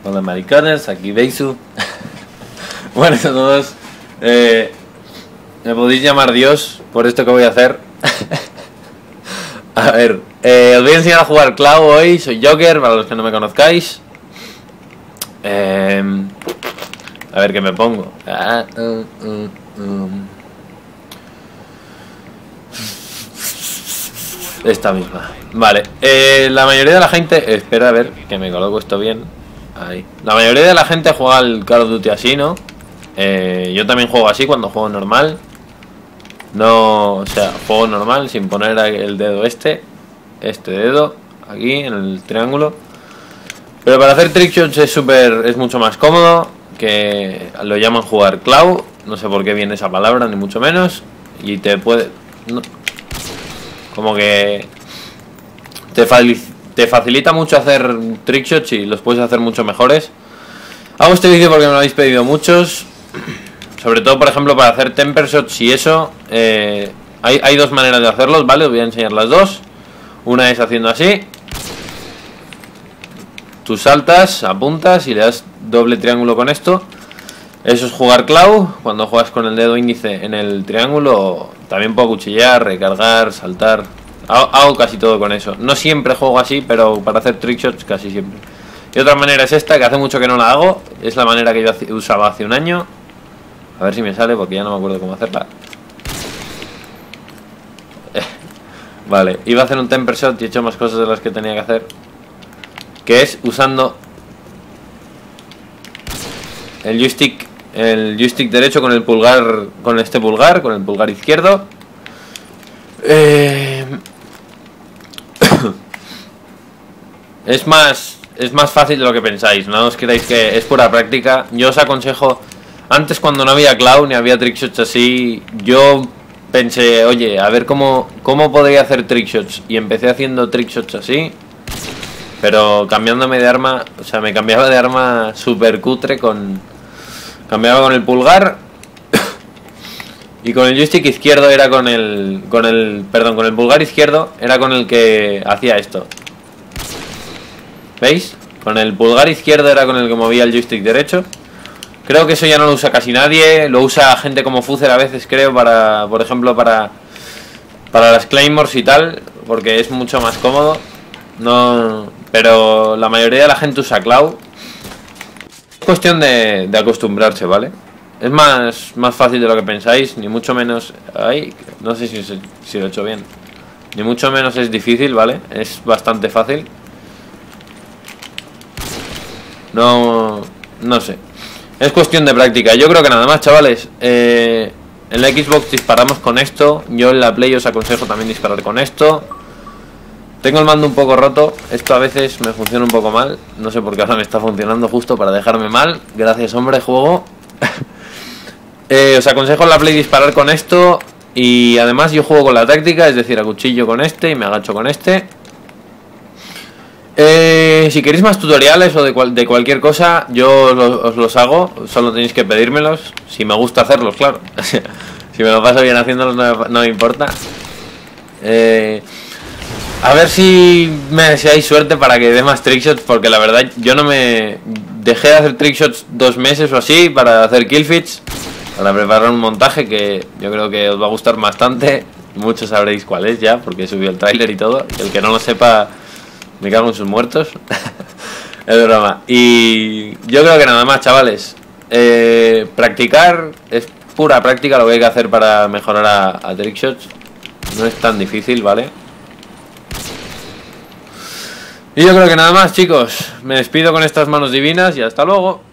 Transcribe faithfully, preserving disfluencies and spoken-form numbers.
Hola maricones, aquí Beisu. Buenas a todos. eh, Me podéis llamar Dios por esto que voy a hacer. A ver, eh, os voy a enseñar a jugar Clau hoy. Soy Joker, para los que no me conozcáis. eh, A ver qué me pongo. ah, uh, uh, um. Esta misma. Vale, eh, la mayoría de la gente... Espera a ver que me coloco esto bien. Ahí. La mayoría de la gente juega al Call of Duty así, ¿no? Eh, yo también juego así cuando juego normal. No, o sea, juego normal sin poner el dedo este. Este dedo, aquí, en el triángulo. Pero para hacer trickshots es súper... Es mucho más cómodo. Que lo llaman jugar Clau. No sé por qué viene esa palabra, ni mucho menos. Y te puede... No, como que... Te, te facilita mucho hacer trickshots y los puedes hacer mucho mejores. Hago este vídeo porque me lo habéis pedido muchos. Sobre todo, por ejemplo, para hacer temper shots y eso. eh, hay, hay dos maneras de hacerlos, ¿vale? Os voy a enseñar las dos. Una es haciendo así. Tú saltas, apuntas y le das doble triángulo con esto. Eso es jugar Clau. Cuando juegas con el dedo índice en el triángulo, también puedo cuchillar, recargar, saltar. Hago, hago casi todo con eso. No siempre juego así, pero para hacer trickshots casi siempre. Y otra manera es esta, que hace mucho que no la hago. Es la manera que yo usaba hace un año. A ver si me sale, porque ya no me acuerdo cómo hacerla. Eh, vale, iba a hacer un temper shot y he hecho más cosas de las que tenía que hacer. Que es usando el joystick, el joystick derecho con el pulgar, con este pulgar, con el pulgar izquierdo. Eh, es más, es más fácil de lo que pensáis. No os creáis que es pura práctica. Yo os aconsejo. Antes, cuando no había Clau ni había trickshots así, yo pensé, oye, a ver cómo, cómo podría hacer trickshots. Y empecé haciendo trickshots así, pero cambiándome de arma. O sea, me cambiaba de arma super cutre con... Cambiaba con el pulgar. Y con el joystick izquierdo era con el... Con el... Perdón, con el pulgar izquierdo era con el que hacía esto. ¿Veis? Con el pulgar izquierdo era con el que movía el joystick derecho. Creo que eso ya no lo usa casi nadie. Lo usa gente como Fuzer a veces, creo, para, por ejemplo, para para las Claymores y tal, porque es mucho más cómodo. No, pero la mayoría de la gente usa Clau. Es cuestión de, de acostumbrarse, ¿vale? Es más, más fácil de lo que pensáis, ni mucho menos... Ay, no sé si, si lo he hecho bien. Ni mucho menos es difícil, ¿vale? Es bastante fácil. No... No sé. Es cuestión de práctica. Yo creo que nada más, chavales. Eh, en la Xbox disparamos con esto. Yo en la Play os aconsejo también disparar con esto. Tengo el mando un poco roto. Esto a veces me funciona un poco mal. No sé por qué ahora me está funcionando justo para dejarme mal. Gracias, hombre, juego. eh, Os aconsejo en la Play disparar con esto. Y además yo juego con la táctica, es decir, a cuchillo con este y me agacho con este. Eh, si queréis más tutoriales o de, cual, de cualquier cosa, yo los, os los hago. Solo tenéis que pedírmelos. Si me gusta hacerlos, claro. Si me lo paso bien haciéndolos, no, no me importa. Eh, a ver si me deseáis suerte para que dé más trickshots, porque la verdad yo no me... Dejé de hacer trickshots dos meses o así para hacer killfeeds, para preparar un montaje que yo creo que os va a gustar bastante. Muchos sabréis cuál es ya, porque subí el tráiler y todo. Y el que no lo sepa... Me cago en sus muertos. Es broma. Y yo creo que nada más, chavales. eh, Practicar. Es pura práctica lo que hay que hacer para mejorar a, a trickshots. No es tan difícil, ¿vale? Y yo creo que nada más, chicos. Me despido con estas manos divinas y hasta luego.